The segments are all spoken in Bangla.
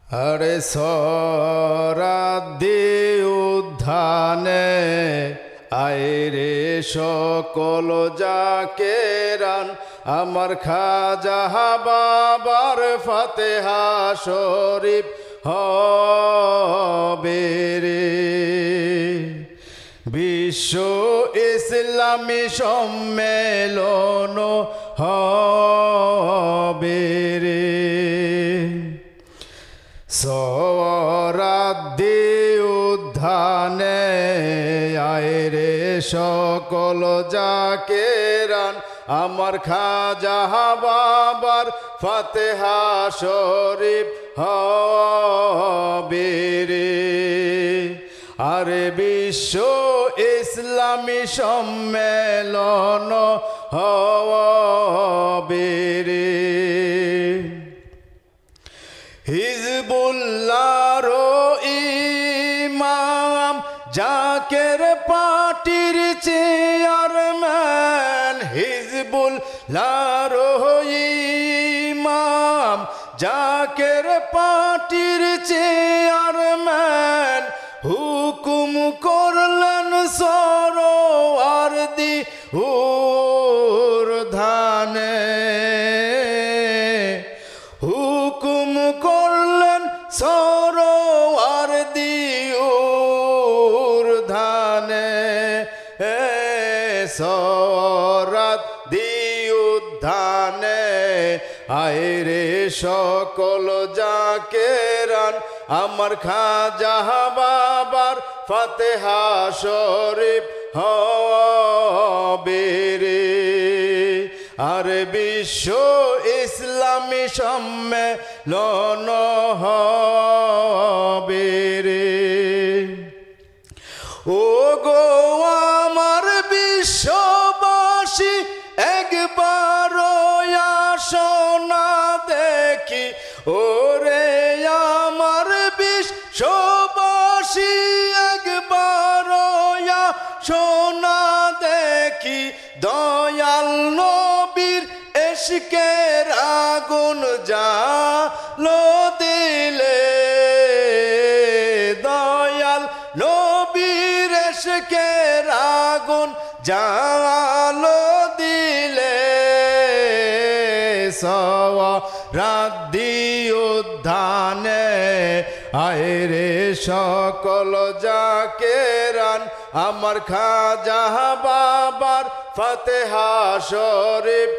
আরে সরাদি উদ্ধানে আইরে সকল জাকেরান আমার খাজা বাবার ফাতেহা শরীফ হবে রে। বিশ্ব ইসলামী সম্মেলন হবে রে। সরাদি উদ্ধানে আইরে সকল জাকেরান আমার খাজা বাবার ফাতেহা শরীফ হবে রে। আরে বিশ্ব ইসলামী সম্মেলন হবে রে। হিজবুল্লাহর ইমাম জাকের পার্টির চেয়ারম্যান, হিজবুল্লাহর ইমাম জাকের পার্টির চেয়ারম্যান হুকুম করলেন সরওয়ার্দি উর্ধানে। হুকুম করলেন সরওয়ার্দি উর্ধানে। সরাদি উদ্ধানে আইরে সকল জাকেরান আমার খাজা বাবার ফাতেহা শরীফ হবে রে। আর বিশ্ব ইসলামী সম্মেলন হবে রে। ও গো আমার বিশ্ববাসী একবার আসো না দেখি, ওরে আমার বিশ্ববাসী একবার আসো না দেখি, দয়াল নবীর ইশকের আগুন জ্বালো দিলে, দয়াল নবীর ইশকের আগুন জ্বালো দিলে। সরাদি উদ্ধানে আইরে সকল জাকেরান আমার খাজা বাবার ফাতেহা শরীফ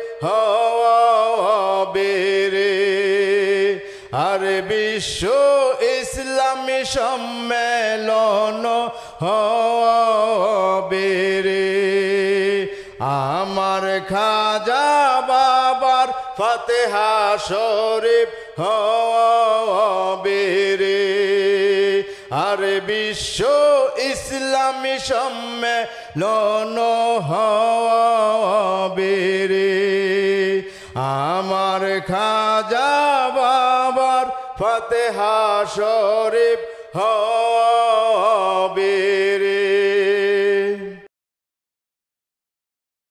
হবে রে। আর বিশ্ব ইসলামী সম্মেলন হবে রে। আমার খাজা বাবার ফাতেহা শরীফ হবে রে। আর বিশ্ব ইসলামী সম্মেলন হবে রে। আমার খাজা বাবার ফাতেহা শরীফ হবে।